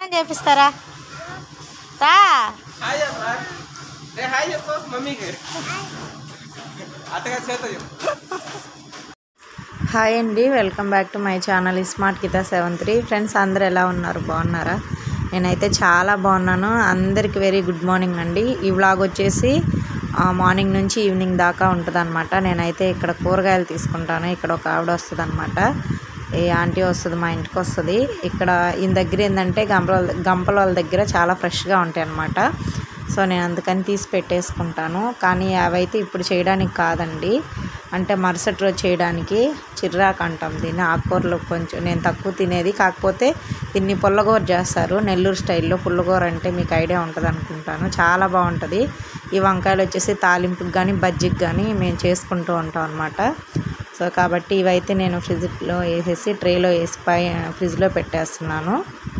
చేపిస్తారా రా హాయ్ అండి, welcome back to my channel smart Geeta 73. Friends అందరు ఎలా ఉన్నారు? బాగున్నారా? నేనైతే చాలా బాగున్నాను. అందరికి వెరీ గుడ్ మార్నింగ్ అండి. ఈ వ్లాగ్ వచ్చేసి మార్నింగ్ నుంచి ఈవినింగ్ దాకా ఉంటుంది అనమాట. నేనైతే ఇక్కడ కూరగాయలు తీసుకుంటాను. ఇక్కడ ఒక ఆవిడ వస్తుంది అనమాట. ఈ ఆంటీ వస్తుంది, మా ఇంటికి వస్తుంది. ఇక్కడ ఈయన దగ్గర ఏంటంటే గంపల వాళ్ళ దగ్గర చాలా ఫ్రెష్గా ఉంటాయి అన్నమాట. సో నేను అందుకని తీసి పెట్టేసుకుంటాను. కానీ అవైతే ఇప్పుడు చేయడానికి కాదండి, అంటే మరుసటి రోజు చేయడానికి. చిర్రాకు అంటాం దీన్ని. ఆకుకూరలు కొంచెం నేను తక్కువ తినేది, కాకపోతే దీన్ని పుల్లగూర చేస్తారు నెల్లూరు స్టైల్లో. పుల్లగూర అంటే మీకు ఐడియా ఉంటుంది అనుకుంటాను, చాలా బాగుంటుంది. ఈ వంకాయలు వచ్చేసి తాలింపుకి కానీ బజ్జికి కానీ మేము చేసుకుంటూ ఉంటాం అనమాట. సో కాబట్టి ఇవైతే నేను ఫ్రిడ్జ్లో వేసేసి ట్రేలో వేసి ఫ్రిడ్జ్లో పెట్టేస్తున్నాను.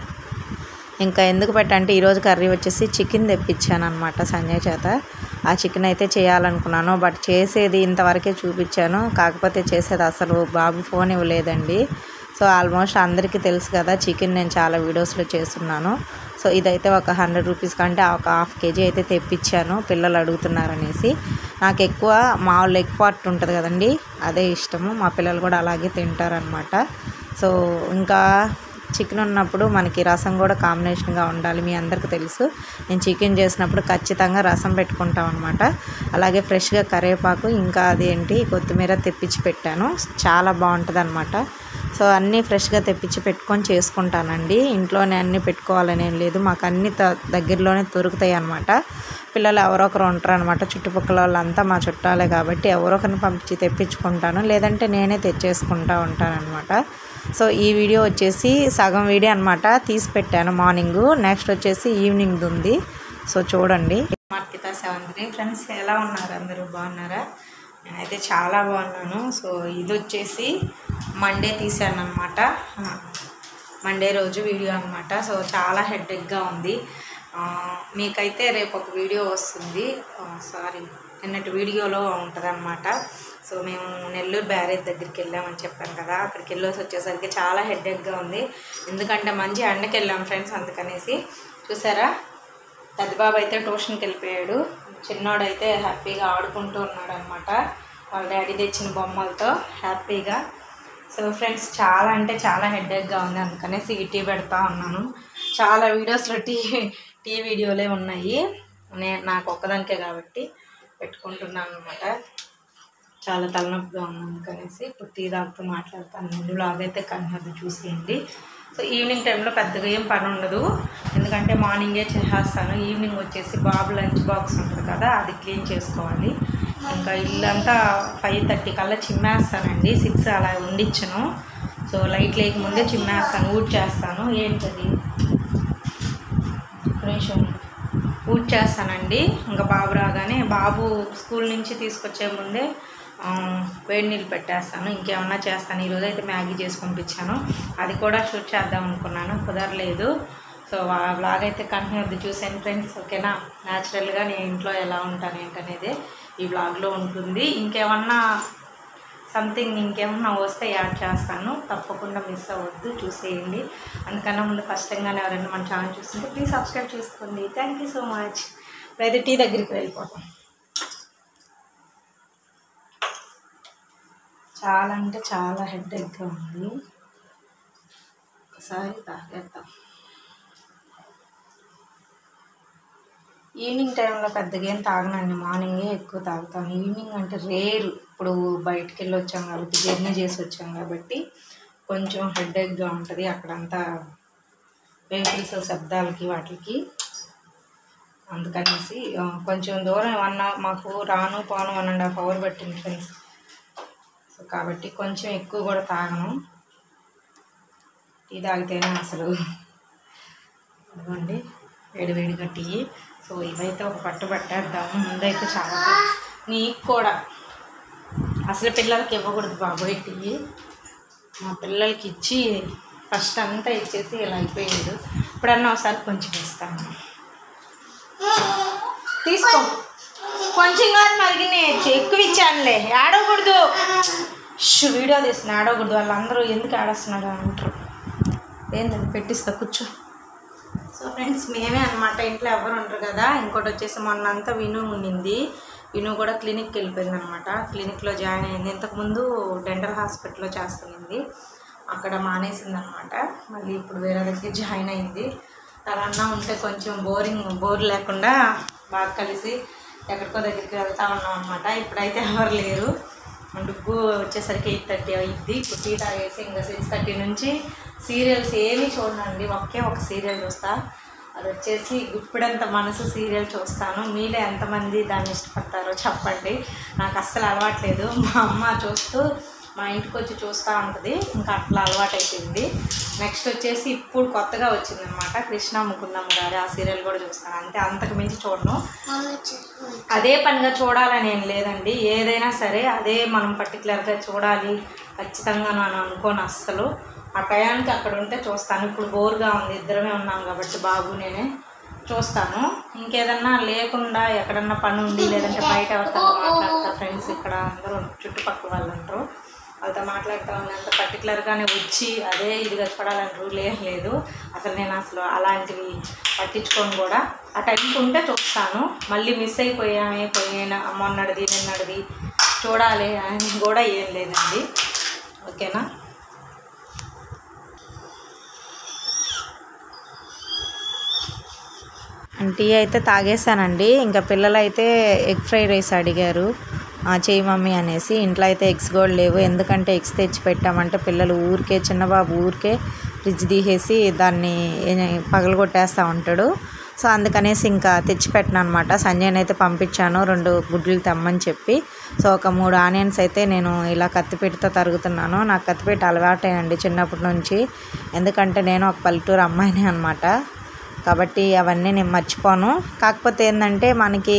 ఇంకా ఎందుకు పెట్టంటే ఈరోజు కర్రీ వచ్చేసి చికెన్ తెప్పించాను అనమాట సంజయ్ చేత. ఆ చికెన్ అయితే చేయాలనుకున్నాను, బట్ చేసేది ఇంతవరకే చూపించాను. కాకపోతే చేసేది అసలు బాబు ఫోన్ ఇవ్వలేదండి. సో ఆల్మోస్ట్ అందరికీ తెలుసు కదా, చికెన్ నేను చాలా వీడియోస్లో చేస్తున్నాను. సో ఇదైతే ఒక 100 రూపీస్ కంటే ఒక ½ కేజీ అయితే తెప్పించాను, పిల్లలు అడుగుతున్నారనేసి. నాకు ఎక్కువ మామూలు లెగ్ పార్ట్ ఉంటుంది కదండి, అదే ఇష్టము. మా పిల్లలు కూడా అలాగే తింటారనమాట. సో ఇంకా చికెన్ ఉన్నప్పుడు మనకి రసం కూడా కాంబినేషన్గా ఉండాలి. మీ అందరికీ తెలుసు, నేను చికెన్ చేసినప్పుడు ఖచ్చితంగా రసం పెట్టుకుంటాం అనమాట. అలాగే ఫ్రెష్గా కరివేపాకు ఇంకా అదేంటి కొత్తిమీర తెప్పించి పెట్టాను, చాలా బాగుంటుంది అనమాట. సో అన్నీ ఫ్రెష్గా తెప్పించి పెట్టుకొని చేసుకుంటానండి. ఇంట్లోనే అన్నీ పెట్టుకోవాలని ఏం లేదు, మాకు అన్నీ దగ్గరలోనే దొరుకుతాయి అనమాట. పిల్లలు ఎవరొకరు ఉంటారు అనమాట, చుట్టుపక్కల వాళ్ళంతా మా చుట్టాలే కాబట్టి ఎవరొకరిని పంపించి తెప్పించుకుంటాను, లేదంటే నేనే తెచ్చేసుకుంటూ ఉంటాను అనమాట. సో ఈ వీడియో వచ్చేసి సగం వీడియో అనమాట, తీసి పెట్టాను మార్నింగ్. నెక్స్ట్ వచ్చేసి ఈవినింగ్ ఉంది. సో చూడండి. స్మార్ట్ గీతా 73. ఫ్రెండ్స్ ఎలా ఉన్నారు? అందరూ బాగున్నారా? నేనైతే చాలా బాగున్నాను. సో ఇది వచ్చేసి మండే తీసాను అనమాట, మండే రోజు వీడియో అనమాట. సో చాలా హెడ్ఏక్గా ఉంది. మీకైతే రేపు ఒక వీడియో వస్తుంది, నిన్నటి వీడియోలో ఉంటుంది అనమాట. సో మేము నెల్లూరు బ్యారేజ్ దగ్గరికి వెళ్ళామని చెప్పాను కదా, అక్కడికి వెళ్ళేసి వచ్చేసరికి చాలా హెడ్ఏక్గా ఉంది. ఎందుకంటే మంచి ఎండకి వెళ్ళాము ఫ్రెండ్స్, అందుకనేసి. చూసారా, పెద్దబాబు అయితే ట్యూషన్కి వెళ్ళిపోయాడు, చిన్నోడైతే హ్యాపీగా ఆడుకుంటూ ఉన్నాడు అనమాట వాళ్ళ డాడీ తెచ్చిన బొమ్మలతో హ్యాపీగా. సో ఫ్రెండ్స్ చాలా అంటే చాలా హెడ్ఏక్గా ఉంది, అందుకనేసి టీ పెడతా ఉన్నాను. చాలా వీడియోస్లో టీ వీడియోలే ఉన్నాయి, నాకు ఒక్కదానికే కాబట్టి పెట్టుకుంటున్నాను అనమాట. చాలా తలనొప్పిగా ఉంది, అందుకనేసి ఇప్పుడు టీ తాగుతూ మాట్లాడతాను. ముందు వ్లాగ్ అయితే కంటిన్యూ చూసేయండి. సో ఈవినింగ్ టైంలో పెద్దగా ఏం పని ఉండదు, ఎందుకంటే మార్నింగే చేసేస్తాను. ఈవినింగ్ వచ్చేసి బాబు లంచ్ బాక్స్ ఉంటుంది కదా, అది క్లీన్ చేసుకోవాలి. ఇంకా ఇల్లంతా 5:30 కల్లా చిమ్మేస్తానండి, 6 అలా ఉండిచ్చును. So light లేకముందే చిమ్మేస్తాను, ఊడ్చేస్తాను. ఏంటది కొంచెం ఊడ్చేస్తానండి. ఇంకా బాబు రాగానే, బాబు స్కూల్ నుంచి తీసుకొచ్చే ముందే వేడి నీళ్ళు పెట్టేస్తాను. ఇంకేమన్నా చేస్తాను. ఈరోజు అయితే మ్యాగీ చేసి పంపించాను, అది కూడా షూట్ చేద్దాం అనుకున్నాను, కుదరలేదు. సో వ్లాగ్ అయితే కంటిన్యూ చూసాను ఫ్రెండ్స్, ఓకేనా? న్యాచురల్గా నేను ఇంట్లో ఎలా ఉంటాను ఏంటనేది ఈ వ్లాగ్లో ఉంటుంది. ఇంకేమన్నా ఇంకేమన్నా వస్తే యాడ్ చేస్తాను, తప్పకుండా మిస్ అవ్వద్దు, చూసేయండి. అందుకన్నా ముందు ఫస్ట్ టైంగానే ఎవరైనా మన ఛానల్ చూస్తుంటే ప్లీజ్ సబ్స్క్రైబ్ చేసుకోండి. Thank you so much. అయితే టీ దగ్గరికి వెళ్ళిపోతాం. చాలా అంటే చాలా హెడ్ఏక్గా ఉంది, ఒకసారి తాగేద్దాం. ఈవినింగ్ టైంలో పెద్దగా ఏం తాగనండి, మార్నింగే ఎక్కువ తాగుతాను. ఈవినింగ్ అంటే రేరు, ఇప్పుడు బయటికి వెళ్ళి వచ్చాం కాబట్టి, జర్నీ చేసి వచ్చాం కాబట్టి కొంచెం హెడ్ఏక్గా ఉంటుంది. అక్కడంతా వెహికల్స్ శబ్దాలకి వాటికి, అందుకనేసి కొంచెం దూరం మాకు రాను పోను 1.5 hour పట్టింది ఫ్రెండ్స్. సో కాబట్టి కొంచెం ఎక్కువ కూడా తాగను, టీ తాగితేనే అసలు. ఇవ్వండి వేడివేడిగా టీ. సో ఇవైతే ఒక పట్టు పట్టేద్దాము. ముందైతే చాలా నీకు కూడా అసలు పిల్లలకి ఇవ్వకూడదు బాబోయ్ టీ. మా పిల్లలకి ఇచ్చి ఫస్ట్ అంతా ఇచ్చేసి ఇలా అయిపోయాడు. ఇప్పుడన్నా ఒకసారి కొంచెం ఇస్తాను, తీసుకో. కొంచెం కాదు మరిగిన ఎక్కువ ఇచ్చానులే, ఆడకూడదు. వీడియో తీస్తున్నా, ఆడకూడదు. వాళ్ళందరూ ఎందుకు ఆడేస్తున్నాడు అంటారు. ఏంటంటే పెట్టిస్తా, కూర్చో. ఫ్రెండ్స్ మేమే అనమాట, ఇంట్లో ఎవరు ఉండరు కదా. ఇంకోటి వచ్చేసి మొన్నంతా విను ఉండింది, విను కూడా క్లినిక్కి వెళ్ళిపోయింది అనమాట. క్లినిక్లో జాయిన్ అయింది. ఇంతకుముందు డెంటల్ హాస్పిటల్లో చేస్తుంది, అక్కడ మానేసింది అనమాట. మళ్ళీ ఇప్పుడు వేరే దగ్గర జాయిన్ అయింది. తనన్నా ఉంటే కొంచెం బోర్ లేకుండా బాగా కలిసి ఎక్కడికో దగ్గరికి వెళ్తా ఉన్నాం అనమాట. ఇప్పుడైతే ఎవరు లేరు. డుగ్గు వచ్చేసరికి 8:30 అయ్యిద్ది. ఇప్పుడు టీ తాగేసి ఇంకా 6:30 నుంచి సీరియల్స్ ఏమీ చూడండి, ఒక సీరియల్ చూస్తా. అది వచ్చేసి గుప్పిడంత మనసు సీరియల్ చూస్తాను. మీలో ఎంతమంది దాన్ని ఇష్టపడతారో చెప్పండి. నాకు అస్సలు అలవాట్లేదు. మా అమ్మ చూస్తూ మా ఇంటికి వచ్చి చూస్తూ ఉంటుంది, ఇంకా అట్లా అలవాటు అయిపోయింది. నెక్స్ట్ వచ్చేసి ఇప్పుడు కొత్తగా వచ్చిందనమాట కృష్ణ ముకుందమ్మ గారు, ఆ సీరియల్ కూడా చూస్తాను. అంతే, అంతకు మించి చూడను. అదే పనిగా చూడాలని ఏం లేదండి, ఏదైనా సరే అదే మనం పర్టికులర్గా చూడాలి ఖచ్చితంగా నేను అనుకోను అస్సలు. ఆ టయానికి అక్కడ ఉంటే చూస్తాను. ఇప్పుడు బోర్గా ఉంది, ఇద్దరమే ఉన్నాం కాబట్టి బాబు నేనే చూస్తాను. ఇంకేదన్నా లేకుండా ఎక్కడన్నా పని ఉండి లేదంటే బయట ఎవరితో మాట్లాడతా, ఫ్రెండ్స్ ఇక్కడ అందరూ చుట్టుపక్కల వాళ్ళు ఉంటారు, వాళ్ళతో మాట్లాడుతూ ఉన్నంత పర్టికులర్గానే వచ్చి అదే ఇదిగా చూడాలని రూల్ ఏం లేదు. అసలు నేను అసలు అలాంటివి పట్టించుకొని కూడా ఆ టైంకి ఉంటే చూస్తాను. మళ్ళీ మిస్ అయిపోయినా మొన్నటిది నిన్నటిది చూడాలి అని కూడా ఏం లేదండి. ఓకేనా. టీ అయితే తాగేసానండి. ఇంకా పిల్లలు అయితే ఎగ్ ఫ్రైడ్ రైస్ అడిగారు, చేయి మమ్మీ అనేసి. ఇంట్లో అయితే ఎగ్స్ కూడా లేవు, ఎందుకంటే ఎగ్స్ తెచ్చి పెట్టామంటే పిల్లలు ఊరికే, చిన్నబాబు ఊరికే ఫ్రిడ్జ్ తీసేసి దాన్ని పగలగొట్టేస్తూ ఉంటాడు. సో అందుకనేసి ఇంకా తెచ్చిపెట్టిన అనమాట. సంజయ్ని అయితే పంపించాను 2 గుడ్లు తెమ్మని చెప్పి. సో ఒక 3 ఆనియన్స్ అయితే నేను ఇలా కత్తిపీటతో తరుగుతున్నాను. నాకు కత్తిపీట అలవాటేనండి చిన్నప్పటి నుంచి, ఎందుకంటే నేను ఒక పల్లెటూరు అమ్మాయిని అనమాట, కాబట్టి అవన్నీ నేను మర్చిపోను. కాకపోతే ఏంటంటే మనకి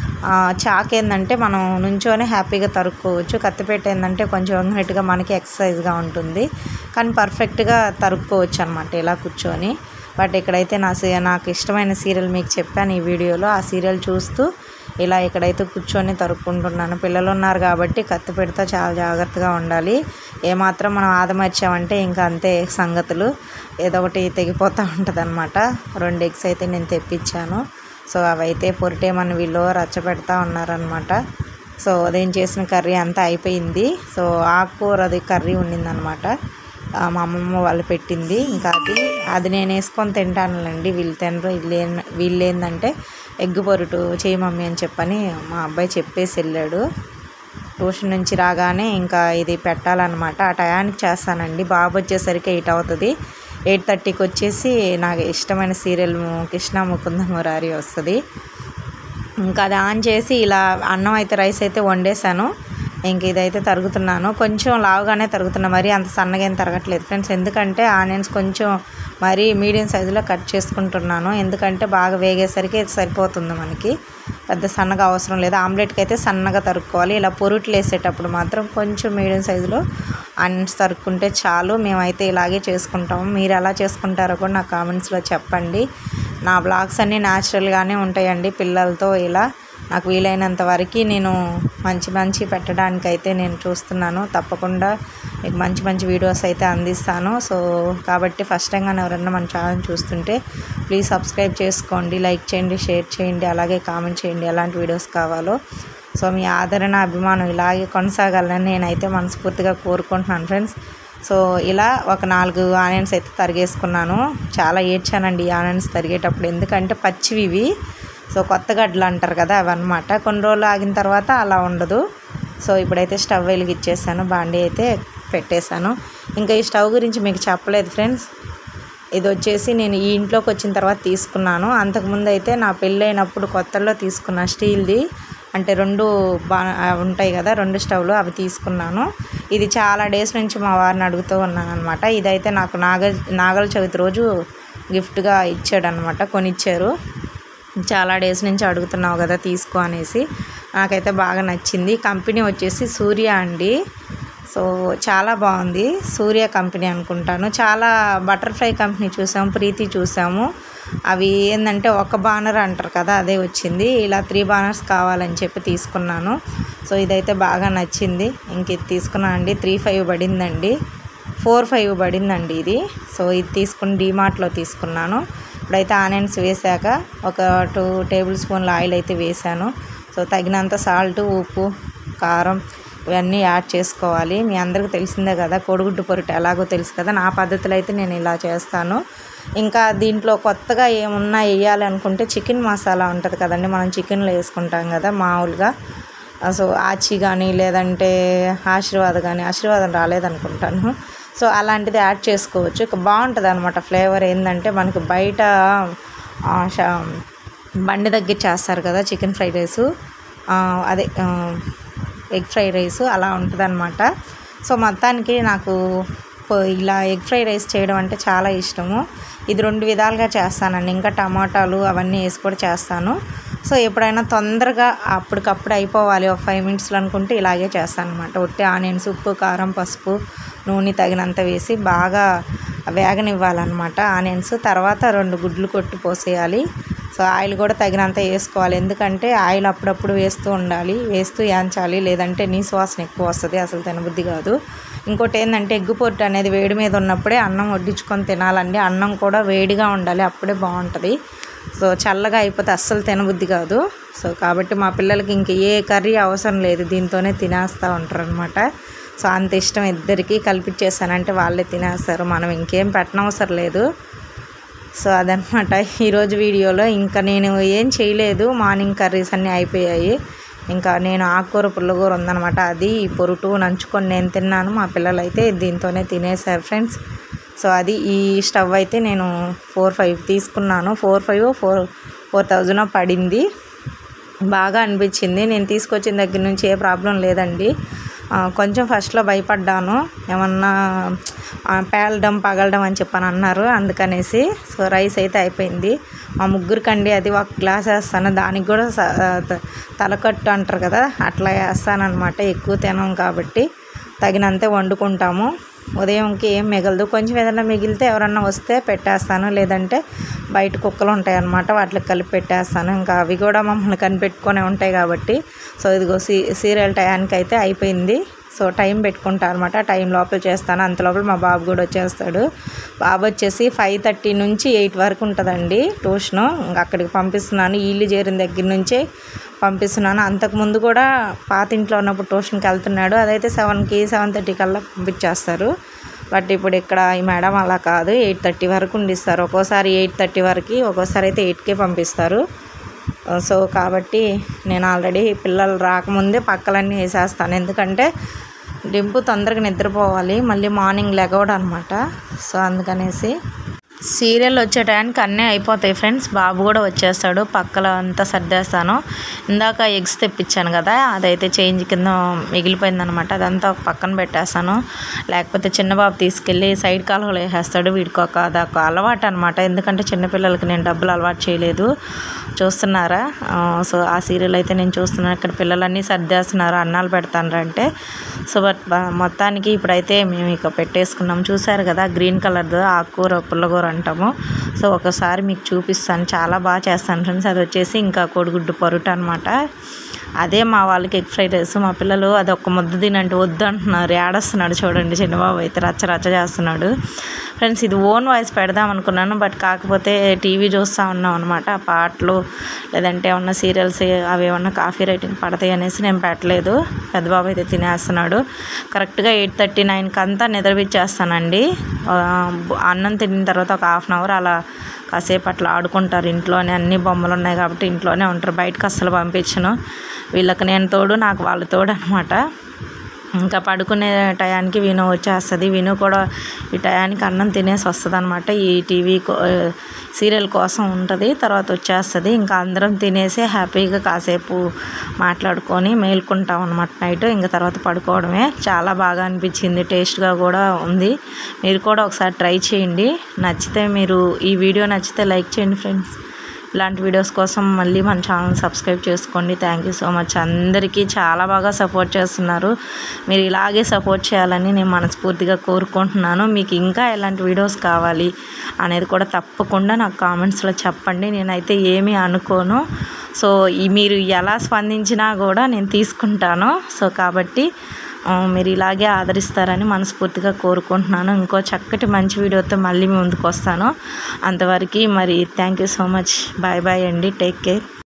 చాక్ ఏంటంటే మనం నుంచోనే హ్యాపీగా తరుక్కోవచ్చు. కత్తిపీట ఏంటంటే కొంచెం వంగినట్టుగా మనకి ఎక్సర్సైజ్గా ఉంటుంది, కానీ పర్ఫెక్ట్గా తరుక్కోవచ్చు అనమాట ఇలా కూర్చొని. బట్ ఇక్కడైతే నాకు ఇష్టమైన సీరియల్ మీకు చెప్పాను ఈ వీడియోలో, ఆ సీరియల్ చూస్తూ ఇలా ఇక్కడైతే కూర్చొని తరుక్కుంటున్నాను. పిల్లలు ఉన్నారు కాబట్టి కత్తిపీటతో చాలా జాగ్రత్తగా ఉండాలి. ఏమాత్రం మనం ఆదమర్చామంటే ఇంకా అంతే సంగతులు, ఏదో ఒకటి తెగిపోతూ ఉంటుంది అనమాట. 2 ఎగ్స్ అయితే నేను తెప్పించాను. సో అవైతే పొరిటేమని వీళ్ళు రచ్చపెడతా ఉన్నారనమాట. సో నేను చేసిన కర్రీ అంతా అయిపోయింది. సో ఆకుకూరది కర్రీ ఉండిందనమాట, మా అమ్మమ్మ వాళ్ళు పెట్టింది. ఇంకా అది నేను వేసుకొని తింటానులేండి, వీళ్ళు తినరు. వీళ్ళు ఏంటంటే ఎగ్ పొరుటు చేయి మమ్మీ అని చెప్పని మా అబ్బాయి చెప్పేసి వెళ్ళాడు. ట్యూషన్ నుంచి రాగానే ఇంకా ఇది పెట్టాలన్నమాట. ఆ టయానికి చేస్తానండి. బాబు వచ్చేసరికి 8 అవుతుంది. 8:30కి వచ్చేసి నాకు ఇష్టమైన సీరియల్ కృష్ణ ముకుంద మురారి వస్తుంది. ఇంకా అది ఆన్ చేసి ఇలా అన్నం అయితే రైస్ అయితే వండేసాను. ఇంక ఇదైతే తరుగుతున్నాను. కొంచెం లావుగానే తరుగుతున్నా, మరీ అంత సన్నగా ఏం తరగట్లేదు ఫ్రెండ్స్, ఎందుకంటే ఆనియన్స్ కొంచెం మరీ మీడియం సైజులో కట్ చేసుకుంటున్నాను. ఎందుకంటే బాగా వేగేసరికి సరిపోతుంది మనకి, పెద్ద సన్నగా అవసరం లేదు. ఆమ్లెట్కి అయితే సన్నగా తరుక్కోవాలి. ఇలా పొరుట్లు వేసేటప్పుడు మాత్రం కొంచెం మీడియం సైజులో ఆనియన్స్ తరుక్కుంటే చాలు. మేమైతే ఇలాగే చేసుకుంటాము. మీరు ఎలా చేసుకుంటారో కూడా నాకు కామెంట్స్లో చెప్పండి. నా బ్లాగ్స్ అన్నీ న్యాచురల్గానే ఉంటాయండి. పిల్లలతో ఇలా నాకు వీలైనంత వరకు నేను మంచి పెట్టడానికైతే నేను చూస్తున్నాను. తప్పకుండా మీకు మంచి వీడియోస్ అయితే అందిస్తాను. సో కాబట్టి ఫస్ట్ టైం కానీ ఎవరన్నా మన ఛానల్ చూస్తుంటే ప్లీజ్ సబ్స్క్రైబ్ చేసుకోండి, లైక్ చేయండి, షేర్ చేయండి, అలాగే కామెంట్ చేయండి ఎలాంటి వీడియోస్ కావాలో. సో మీ ఆదరణ, అభిమానం ఇలాగే కొనసాగాలని నేనైతే మనస్ఫూర్తిగా కోరుకుంటున్నాను ఫ్రెండ్స్. సో ఇలా ఒక 4 ఆనియన్స్ అయితే తరిగేసుకున్నాను. చాలా ఏడ్చానండి ఈ ఆనియన్స్ తరిగేటప్పుడు, ఎందుకంటే పచ్చివి ఇవి. సో కొత్త గడ్డలు అంటారు కదా అవన్నమాట. కొన్ని రోజులు ఆగిన తర్వాత అలా ఉండదు. సో ఇప్పుడైతే స్టవ్ వెలిగిచ్చేసాను, బాండీ అయితే పెట్టేశాను. ఇంకా ఈ స్టవ్ గురించి మీకు చెప్పలేదు ఫ్రెండ్స్, ఇది వచ్చేసి నేను ఈ ఇంట్లోకి వచ్చిన తర్వాత తీసుకున్నాను. అంతకుముందు అయితే నా పెళ్ళైనప్పుడు కొత్తలో తీసుకున్న స్టీల్ది, అంటే 2 ఉంటాయి కదా 2 స్టవ్లు, అవి తీసుకున్నాను. ఇది చాలా డేస్ నుంచి మా వారిని అడుగుతూ ఉన్నాను అనమాట. ఇదైతే నాకు నాగల చవితి రోజు గిఫ్ట్గా ఇచ్చాడనమాట, కొనిచ్చారు. చాలా డేస్ నుంచి అడుగుతున్నావు కదా తీసుకో అనేసి, నాకైతే బాగా నచ్చింది. కంపెనీ వచ్చేసి సూర్య అండి. సో చాలా బాగుంది, సూర్య కంపెనీ అనుకుంటాను. చాలా బటర్ఫ్లై కంపెనీ చూసాము, ప్రీతి చూసాము. అవి ఏంటంటే ఒక బానర్ అంటారు కదా అదే వచ్చింది. ఇలా 3 బానర్స్ కావాలని చెప్పి తీసుకున్నాను. సో ఇదైతే బాగా నచ్చింది. ఇంక ఇది తీసుకున్నాను అండి. 3,500 పడిందండి, 4,500 పడిందండి ఇది. సో ఇది తీసుకుని డీమార్ట్లో తీసుకున్నాను. ఇప్పుడైతే ఆనియన్స్ వేసాక ఒక 2 టేబుల్ స్పూన్ల ఆయిల్ అయితే వేసాను. సో తగినంత సాల్ట్, ఉప్పు, కారం ఇవన్నీ యాడ్ చేసుకోవాలి. మీ అందరికీ తెలిసిందే కదా, కోడిగుడ్డు పొరుట ఎలాగో తెలుసు కదా. నా పద్ధతిలో అయితే నేను ఇలా చేస్తాను. ఇంకా దీంట్లో కొత్తగా ఏమున్నా వేయాలి అనుకుంటే చికెన్ మసాలా ఉంటుంది కదండి, మనం చికెన్లో వేసుకుంటాం కదా మామూలుగా. సో ఆచి కానీ లేదంటే ఆశీర్వాదం రాలేదనుకుంటాను. సో అలాంటిది యాడ్ చేసుకోవచ్చు. ఇక బాగుంటుంది అనమాట. ఫ్లేవర్ ఏంటంటే మనకి బయట బండి దగ్గర చేస్తారు కదా చికెన్ ఫ్రైడ్ రైసు, అదే ఎగ్ ఫ్రైడ్ రైస్ అలా ఉంటుంది అనమాట. సో మొత్తానికి నాకు ఇలా ఎగ్ ఫ్రైడ్ రైస్ చేయడం అంటే చాలా ఇష్టము. ఇది 2 విధాలుగా చేస్తానండి. ఇంకా టమాటాలు అవన్నీ వేసి కూడా చేస్తాను. సో ఎప్పుడైనా తొందరగా అప్పటికప్పుడు అయిపోవాలి ఒక 5 మినిట్స్లో అనుకుంటే ఇలాగే చేస్తాను అనమాట. ఒట్టి ఆనియన్స్, ఉప్పు, కారం, పసుపు, నూనె తగినంత వేసి బాగా వేగనివ్వాలన్నమాట ఆనియన్స్. తర్వాత 2 గుడ్లు కొట్టి పోసేయాలి. సో ఆయిల్ కూడా తగినంత వేసుకోవాలి. ఎందుకంటే ఆయిల్ అప్పుడప్పుడు వేస్తూ ఉండాలి, వేస్తూ యాంచాలి, లేదంటే నీసు వాసన ఎక్కువ వస్తుంది, అసలు తినబుద్ధి కాదు. ఇంకోటి ఏంటంటే ఎగ్గు పొట్టు అనేది వేడి మీద ఉన్నప్పుడే అన్నం వడ్డించుకొని తినాలండి. అన్నం కూడా వేడిగా ఉండాలి, అప్పుడే బాగుంటుంది. సో చల్లగా అయిపోతే అస్సలు తినబుద్ధి కాదు. సో కాబట్టి మా పిల్లలకి ఇంక ఏ కర్రీ అవసరం లేదు, దీంతోనే తినేస్తూ ఉంటారు అనమాట. సో అంత ఇష్టం ఇద్దరికి కలిపిచ్చేసానంటే వాళ్ళే తినేస్తారు, మనం ఇంకేం పెట్టనవసరం లేదు. సో అదనమాట ఈరోజు వీడియోలో. ఇంకా నేను ఏం చేయలేదు, మార్నింగ్ కర్రీస్ అన్నీ అయిపోయాయి. ఇంకా నేను ఆకుకూర పుల్లగూర ఉందనమాట, అది పొరుటు నంచుకొని నేను తిన్నాను. మా పిల్లలు అయితే దీంతోనే తినేసారు ఫ్రెండ్స్. సో అది ఈ స్టవ్ అయితే నేను 4,500 తీసుకున్నాను. 4,000 పడింది. బాగా అనిపించింది. నేను తీసుకొచ్చిన దగ్గర నుంచి ఏ ప్రాబ్లం లేదండి. కొంచెం ఫస్ట్లో భయపడ్డాను, ఏమన్నా పేలడం పగలడం అని చెప్పని అన్నారు, అందుకనేసి. సో రైస్ అయితే అయిపోయింది. మా ముగ్గురికండి అది ఒక గ్లాస్ వేస్తాను, దానికి కూడా తలకట్టు అంటారు కదా అట్లా వేస్తానమాట. ఎక్కువ తినం కాబట్టి తగినంతే వండుకుంటాము. ఉదయంకి ఏం మిగలదు, కొంచెం ఏదైనా మిగిలితే ఎవరన్నా వస్తే పెట్టేస్తాను, లేదంటే బయట కుక్కలు ఉంటాయి అన్నమాట, వాటికి కలిపి పెట్టేస్తాను. ఇంకా అవి కూడా మమ్మల్ని కనిపెట్టుకొని ఉంటాయి కాబట్టి. సో ఇదిగో సీరియల్ టయానికి అయితే అయిపోయింది. సో టైం పెట్టుకుంటాను అనమాట, టైం లోపల చేస్తాను. అంతలోపల మా బాబు కూడా వచ్చేస్తాడు. బాబు వచ్చేసి 5:30 నుంచి 8 వరకు ఉంటుందండి ట్యూషను. ఇంకా అక్కడికి పంపిస్తున్నాను, ఇల్లు చేరిన దగ్గర నుంచే పంపిస్తున్నాను. అంతకుముందు కూడా పాత ఇంట్లో ఉన్నప్పుడు ట్యూషన్కి వెళ్తున్నాడు, అదైతే 7కి 7:30 కల్లా పంపించేస్తారు. బట్ ఇప్పుడు ఇక్కడ ఈ మేడం అలా కాదు, 8:30 వరకు ఉండిస్తారు. ఒక్కోసారి 8:30 వరకు, ఒక్కోసారి అయితే 8కే పంపిస్తారు. సో కాబట్టి నేను ఆల్రెడీ పిల్లలు రాకముందే పక్కలన్నీ వేసేస్తాను, ఎందుకంటే డింపు తొందరగా నిద్రపోవాలి, మళ్ళీ మార్నింగ్ లెగవడం అనమాట. సో అందుకనేసి సీరియల్ వచ్చే టైంకి అన్నీ అయిపోతాయి ఫ్రెండ్స్. బాబు కూడా వచ్చేస్తాడు, పక్కల అంతా సర్దేస్తాను. ఇందాక ఎగ్స్ తెప్పించాను కదా, అదైతే చేంజ్ కింద మిగిలిపోయిందనమాట, అదంతా ఒక పక్కన పెట్టేస్తాను. లేకపోతే చిన్న బాబు తీసుకెళ్ళి సైడ్ కాలువలో వేసేస్తాడు. వీడికి అదొక అలవాటు అనమాట, ఎందుకంటే చిన్నపిల్లలకి నేను డబ్బులు అలవాటు చేయలేదు. చూస్తున్నారా? సో ఆ సీరియల్ అయితే నేను చూస్తున్నాను. ఇక్కడ పిల్లలన్నీ సర్దేస్తున్నారు, అన్నాలు పెడతానంటే. సో బట్ మొత్తానికి ఇప్పుడైతే మేము ఇక పెట్టేసుకున్నాం. చూసారు కదా గ్రీన్ కలర్ది ఆకుకూర పుల్లగూర అంటాము. సో ఒకసారి మీకు చూపిస్తాను, చాలా బాగా చేస్తాను ఫ్రెండ్స్. అది వచ్చేసి ఇంకా కోడిగుడ్డు పొరుట అనమాట. అదే మా వాళ్ళకి ఎగ్ ఫ్రైడ్ రైస్. మా పిల్లలు అది ఒక్క ముద్ద తినంటే వద్దు అంటున్నారు, ఏడస్తున్నాడు చూడండి చిన్నబాబు అయితే, రచ్చ చేస్తున్నాడు ఫ్రెండ్స్. ఇది ఓన్ వాయిస్ పెడదాం అనుకున్నాను, బట్ కాకపోతే టీవీ చూస్తూ ఉన్నాం అనమాట. పాటలు లేదంటే ఏమన్నా సీరియల్స్ అవి ఏమన్నా కాఫీ రేటింగ్ పడతాయి అనేసి నేను పెట్టలేదు. పెద్దబాబు అయితే తినేస్తున్నాడు. కరెక్ట్గా 8:39కి అంతా నిద్రపిచ్చేస్తానండి. అన్నం తిన్న తర్వాత ఒక 1/2 అవర్ అలా కాసేపు అట్లా ఆడుకుంటారు. ఇంట్లోనే అన్ని బొమ్మలు ఉన్నాయి కాబట్టి ఇంట్లోనే ఉంటారు, బయటకు అస్సలు పంపించను. వీళ్ళకి నేను తోడు, నాకు వాళ్ళ తోడు అనమాట. ఇంకా పడుకునే టయానికి విను వచ్చేస్తుంది. విను కూడా ఈ టయానికి అన్నం తినేసి వస్తుంది అనమాట. ఈ టీవీ సీరియల్ కోసం ఉంటుంది, తర్వాత వచ్చేస్తుంది. ఇంకా అందరం తినేసి హ్యాపీగా కాసేపు మాట్లాడుకొని మేల్కుంటాం అనమాట నైట్. ఇంకా తర్వాత పడుకోవడమే. చాలా బాగా అనిపించింది, టేస్ట్గా కూడా ఉంది. మీరు కూడా ఒకసారి ట్రై చేయండి. నచ్చితే మీరు ఈ వీడియో నచ్చితే లైక్ చేయండి ఫ్రెండ్స్. ఇలాంటి వీడియోస్ కోసం మళ్ళీ మన ఛానల్ సబ్స్క్రైబ్ చేసుకోండి. Thank you so much. అందరికీ చాలా బాగా సపోర్ట్ చేస్తున్నారు. మీరు ఇలాగే సపోర్ట్ చేయాలని నేను మనస్ఫూర్తిగా కోరుకుంటున్నాను. మీకు ఇంకా ఎలాంటి వీడియోస్ కావాలి అనేది కూడా తప్పకుండా నాకు కామెంట్స్లో చెప్పండి. నేనైతే ఏమీ అనుకోను. సో మీరు ఎలా స్పందించినా కూడా నేను తీసుకుంటాను. సో కాబట్టి మీరు ఇలాగే ఆదరిస్తారని మనస్ఫూర్తిగా కోరుకుంటున్నాను. ఇంకో చక్కటి మంచి వీడియోతో మళ్ళీ ముందుకు వస్తాను. అంతవరకు మరి thank you so much. Bye bye అండి. Take care.